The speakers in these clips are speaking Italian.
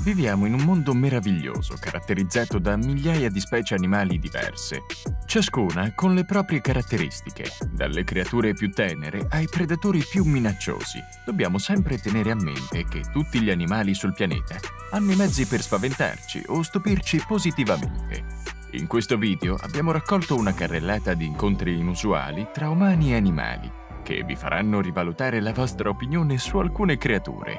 Viviamo in un mondo meraviglioso, caratterizzato da migliaia di specie animali diverse, ciascuna con le proprie caratteristiche, dalle creature più tenere ai predatori più minacciosi. Dobbiamo sempre tenere a mente che tutti gli animali sul pianeta hanno i mezzi per spaventarci o stupirci positivamente. In questo video abbiamo raccolto una carrellata di incontri inusuali tra umani e animali, che vi faranno rivalutare la vostra opinione su alcune creature.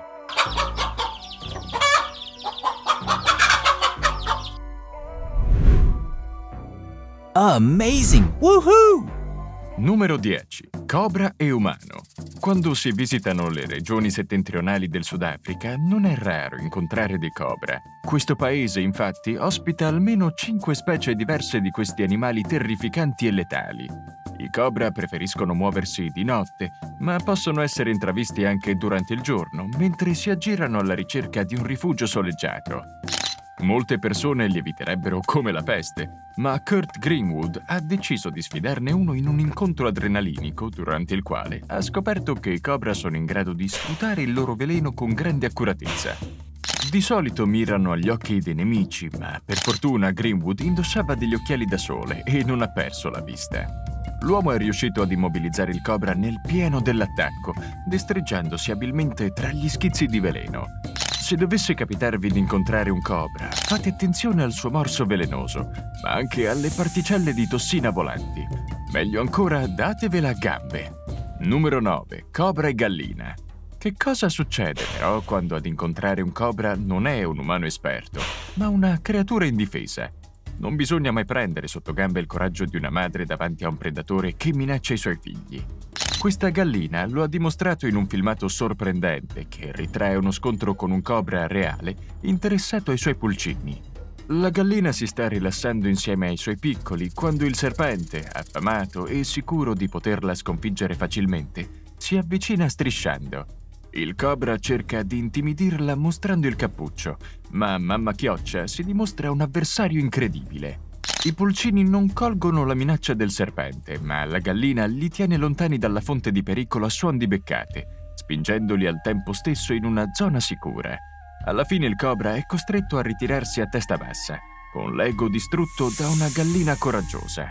Amazing! Woohoo! Numero 10. Cobra e umano. Quando si visitano le regioni settentrionali del Sudafrica, non è raro incontrare dei cobra. Questo paese, infatti, ospita almeno 5 specie diverse di questi animali terrificanti e letali. I cobra preferiscono muoversi di notte, ma possono essere intravisti anche durante il giorno, mentre si aggirano alla ricerca di un rifugio soleggiato. Molte persone li eviterebbero come la peste, ma Kurt Greenwood ha deciso di sfidarne uno in un incontro adrenalinico durante il quale ha scoperto che i cobra sono in grado di sputare il loro veleno con grande accuratezza. Di solito mirano agli occhi dei nemici, ma per fortuna Greenwood indossava degli occhiali da sole e non ha perso la vista. L'uomo è riuscito ad immobilizzare il cobra nel pieno dell'attacco, destreggiandosi abilmente tra gli schizzi di veleno. Se dovesse capitarvi di incontrare un cobra, fate attenzione al suo morso velenoso, ma anche alle particelle di tossina volanti. Meglio ancora, datevela a gambe. Numero 9. Cobra e gallina. Che cosa succede però quando ad incontrare un cobra non è un umano esperto, ma una creatura indifesa? Non bisogna mai prendere sotto gamba il coraggio di una madre davanti a un predatore che minaccia i suoi figli. Questa gallina lo ha dimostrato in un filmato sorprendente che ritrae uno scontro con un cobra reale interessato ai suoi pulcini. La gallina si sta rilassando insieme ai suoi piccoli quando il serpente, affamato e sicuro di poterla sconfiggere facilmente, si avvicina strisciando. Il cobra cerca di intimidirla mostrando il cappuccio, ma Mamma Chioccia si dimostra un avversario incredibile. I pulcini non colgono la minaccia del serpente, ma la gallina li tiene lontani dalla fonte di pericolo a suon di beccate, spingendoli al tempo stesso in una zona sicura. Alla fine il cobra è costretto a ritirarsi a testa bassa, con l'ego distrutto da una gallina coraggiosa.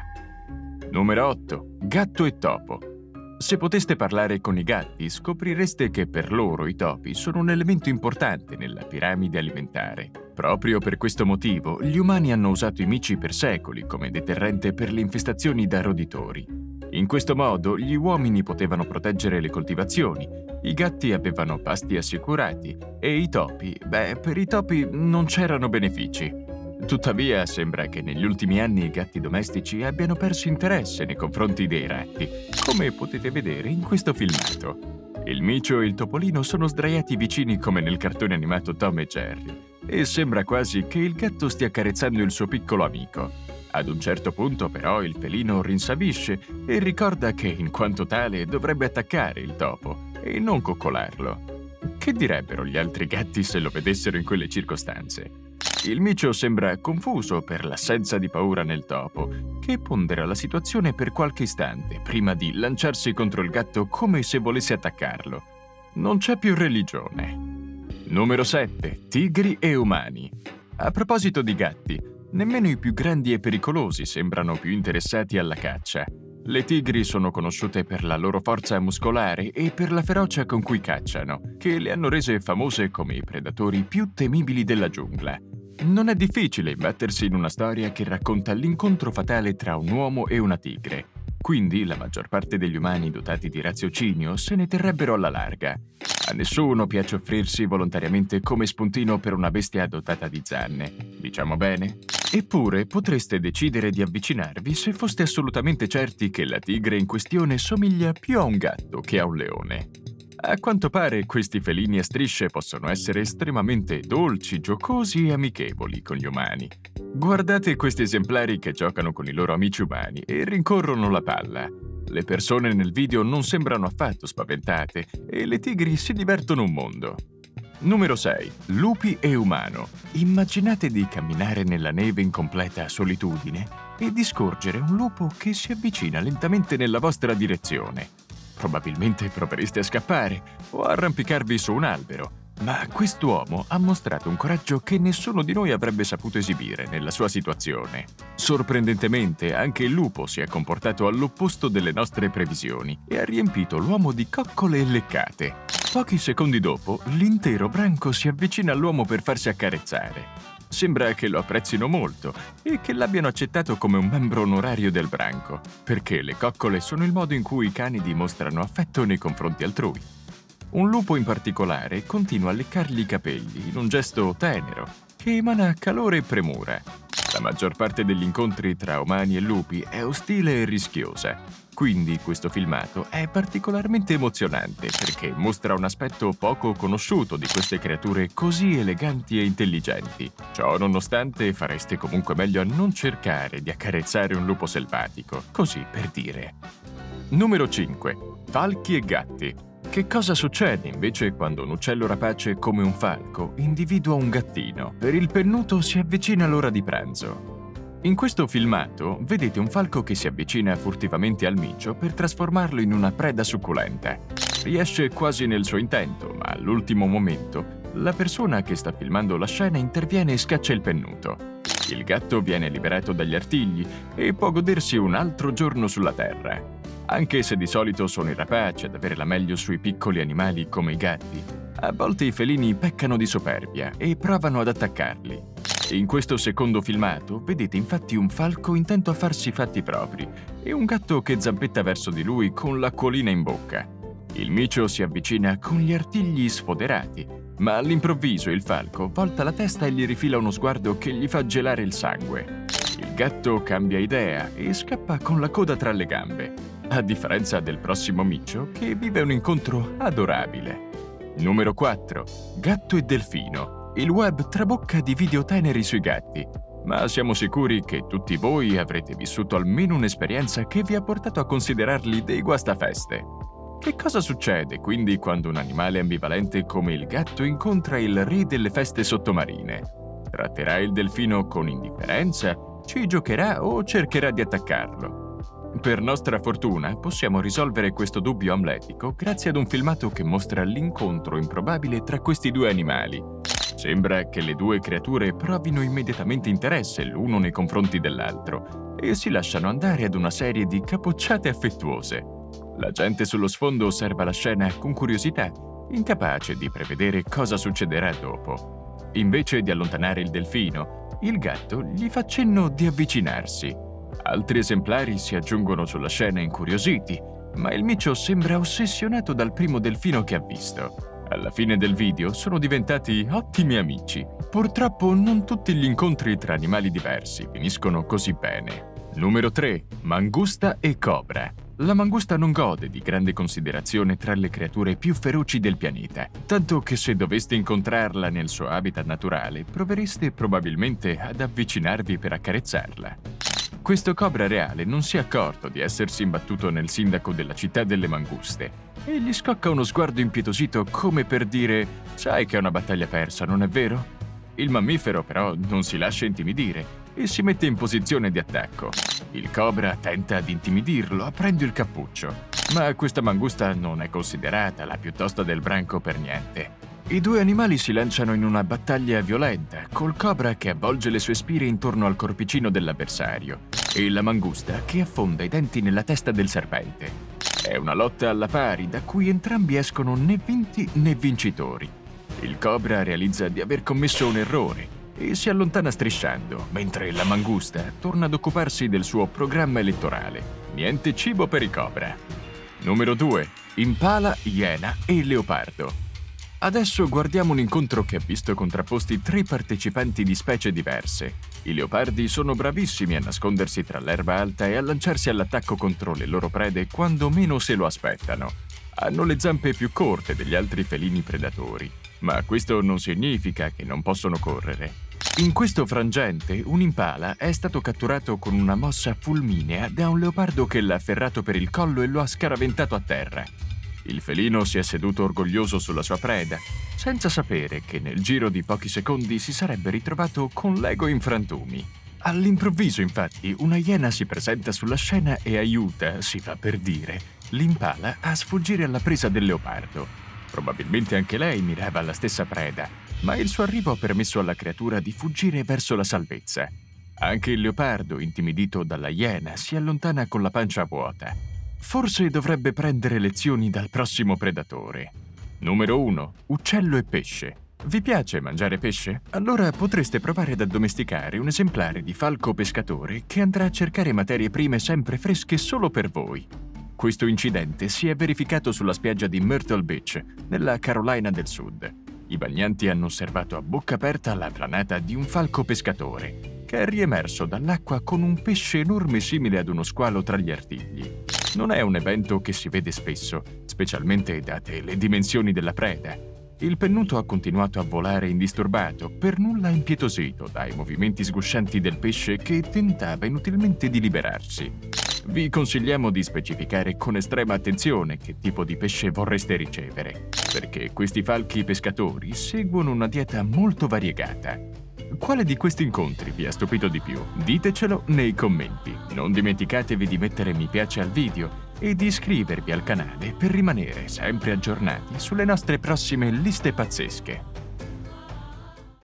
Numero 8. Gatto e topo. Se poteste parlare con i gatti, scoprireste che per loro i topi sono un elemento importante nella piramide alimentare. Proprio per questo motivo, gli umani hanno usato i mici per secoli come deterrente per le infestazioni da roditori. In questo modo, gli uomini potevano proteggere le coltivazioni, i gatti avevano pasti assicurati e i topi, per i topi non c'erano benefici. Tuttavia, sembra che negli ultimi anni i gatti domestici abbiano perso interesse nei confronti dei ratti, come potete vedere in questo filmato. Il micio e il topolino sono sdraiati vicini come nel cartone animato Tom e Jerry, e sembra quasi che il gatto stia accarezzando il suo piccolo amico. Ad un certo punto, però, il felino rinsavisce e ricorda che, in quanto tale, dovrebbe attaccare il topo e non coccolarlo. Che direbbero gli altri gatti se lo vedessero in quelle circostanze? Il micio sembra confuso per l'assenza di paura nel topo, che pondera la situazione per qualche istante prima di lanciarsi contro il gatto come se volesse attaccarlo. Non c'è più religione. Numero 7. Tigri e umani. A proposito di gatti, nemmeno i più grandi e pericolosi sembrano più interessati alla caccia. Le tigri sono conosciute per la loro forza muscolare e per la ferocia con cui cacciano, che le hanno rese famose come i predatori più temibili della giungla. Non è difficile imbattersi in una storia che racconta l'incontro fatale tra un uomo e una tigre. Quindi la maggior parte degli umani dotati di raziocinio se ne terrebbero alla larga. A nessuno piace offrirsi volontariamente come spuntino per una bestia dotata di zanne, diciamo bene? Eppure potreste decidere di avvicinarvi se foste assolutamente certi che la tigre in questione somiglia più a un gatto che a un leone. A quanto pare questi felini a strisce possono essere estremamente dolci, giocosi e amichevoli con gli umani. Guardate questi esemplari che giocano con i loro amici umani e rincorrono la palla. Le persone nel video non sembrano affatto spaventate e le tigri si divertono un mondo. Numero 6. Lupi e umano. Immaginate di camminare nella neve in completa solitudine e di scorgere un lupo che si avvicina lentamente nella vostra direzione. Probabilmente provereste a scappare o a arrampicarvi su un albero, Ma quest'uomo ha mostrato un coraggio che nessuno di noi avrebbe saputo esibire nella sua situazione. Sorprendentemente, anche il lupo si è comportato all'opposto delle nostre previsioni e ha riempito l'uomo di coccole e leccate. Pochi secondi dopo, l'intero branco si avvicina all'uomo per farsi accarezzare. Sembra che lo apprezzino molto e che l'abbiano accettato come un membro onorario del branco, perché le coccole sono il modo in cui i cani dimostrano affetto nei confronti altrui. Un lupo in particolare continua a leccargli i capelli in un gesto tenero che emana calore e premura. La maggior parte degli incontri tra umani e lupi è ostile e rischiosa, quindi questo filmato è particolarmente emozionante perché mostra un aspetto poco conosciuto di queste creature così eleganti e intelligenti. Ciò nonostante, fareste comunque meglio a non cercare di accarezzare un lupo selvatico, così per dire. Numero 5. Falchi e gatti. Che cosa succede invece quando un uccello rapace come un falco individua un gattino? Per il pennuto si avvicina l'ora di pranzo. In questo filmato vedete un falco che si avvicina furtivamente al micio per trasformarlo in una preda succulenta. Riesce quasi nel suo intento, ma all'ultimo momento la persona che sta filmando la scena interviene e scaccia il pennuto. Il gatto viene liberato dagli artigli e può godersi un altro giorno sulla terra. Anche se di solito sono i rapaci ad avere la meglio sui piccoli animali come i gatti, a volte i felini peccano di superbia e provano ad attaccarli. In questo secondo filmato vedete infatti un falco intento a farsi i fatti propri e un gatto che zampetta verso di lui con l'acquolina in bocca. Il micio si avvicina con gli artigli sfoderati, ma all'improvviso il falco volta la testa e gli rifila uno sguardo che gli fa gelare il sangue. Il gatto cambia idea e scappa con la coda tra le gambe, a differenza del prossimo micio che vive un incontro adorabile. Numero 4. Gatto e delfino. Il web trabocca di video teneri sui gatti, ma siamo sicuri che tutti voi avrete vissuto almeno un'esperienza che vi ha portato a considerarli dei guastafeste. Che cosa succede quindi quando un animale ambivalente come il gatto incontra il re delle feste sottomarine? Tratterà il delfino con indifferenza, ci giocherà o cercherà di attaccarlo? Per nostra fortuna possiamo risolvere questo dubbio amletico grazie ad un filmato che mostra l'incontro improbabile tra questi due animali. Sembra che le due creature provino immediatamente interesse l'uno nei confronti dell'altro e si lasciano andare ad una serie di capocciate affettuose. La gente sullo sfondo osserva la scena con curiosità, incapace di prevedere cosa succederà dopo. Invece di allontanare il delfino, il gatto gli fa cenno di avvicinarsi. Altri esemplari si aggiungono sulla scena incuriositi, ma il micio sembra ossessionato dal primo delfino che ha visto. Alla fine del video sono diventati ottimi amici. Purtroppo non tutti gli incontri tra animali diversi finiscono così bene. Numero 3. Mangusta e cobra. La mangusta non gode di grande considerazione tra le creature più feroci del pianeta, tanto che se doveste incontrarla nel suo habitat naturale, provereste probabilmente ad avvicinarvi per accarezzarla. Questo cobra reale non si è accorto di essersi imbattuto nel sindaco della città delle manguste e gli scocca uno sguardo impietosito come per dire «Sai che è una battaglia persa, non è vero?» Il mammifero però non si lascia intimidire e si mette in posizione di attacco. Il cobra tenta di intimidirlo aprendo il cappuccio, ma questa mangusta non è considerata la più tosta del branco per niente. I due animali si lanciano in una battaglia violenta, col cobra che avvolge le sue spire intorno al corpicino dell'avversario e la mangusta che affonda i denti nella testa del serpente. È una lotta alla pari da cui entrambi escono né vinti né vincitori. Il cobra realizza di aver commesso un errore e si allontana strisciando, mentre la mangusta torna ad occuparsi del suo programma elettorale. Niente cibo per i cobra. Numero 2. Impala, iena e leopardo. Adesso guardiamo un incontro che ha visto contrapposti 3 partecipanti di specie diverse. I leopardi sono bravissimi a nascondersi tra l'erba alta e a lanciarsi all'attacco contro le loro prede quando meno se lo aspettano. Hanno le zampe più corte degli altri felini predatori, ma questo non significa che non possono correre. In questo frangente, un impala è stato catturato con una mossa fulminea da un leopardo che l'ha afferrato per il collo e lo ha scaraventato a terra. Il felino si è seduto orgoglioso sulla sua preda, senza sapere che nel giro di pochi secondi si sarebbe ritrovato con l'ego in frantumi. All'improvviso, infatti, una iena si presenta sulla scena e aiuta, si fa per dire, l'impala a sfuggire alla presa del leopardo. Probabilmente anche lei mirava alla stessa preda, ma il suo arrivo ha permesso alla creatura di fuggire verso la salvezza. Anche il leopardo, intimidito dalla iena, si allontana con la pancia vuota. Forse dovrebbe prendere lezioni dal prossimo predatore. Numero 1. Uccello e pesce. Vi piace mangiare pesce? Allora potreste provare ad addomesticare un esemplare di falco pescatore che andrà a cercare materie prime sempre fresche solo per voi. Questo incidente si è verificato sulla spiaggia di Myrtle Beach, nella Carolina del Sud. I bagnanti hanno osservato a bocca aperta la planata di un falco pescatore, che è riemerso dall'acqua con un pesce enorme simile ad uno squalo tra gli artigli. Non è un evento che si vede spesso, specialmente date le dimensioni della preda. Il pennuto ha continuato a volare indisturbato, per nulla impietosito dai movimenti sguscianti del pesce che tentava inutilmente di liberarsi. Vi consigliamo di specificare con estrema attenzione che tipo di pesce vorreste ricevere, perché questi falchi pescatori seguono una dieta molto variegata. Quale di questi incontri vi ha stupito di più? Ditecelo nei commenti. Non dimenticatevi di mettere mi piace al video e di iscrivervi al canale per rimanere sempre aggiornati sulle nostre prossime liste pazzesche.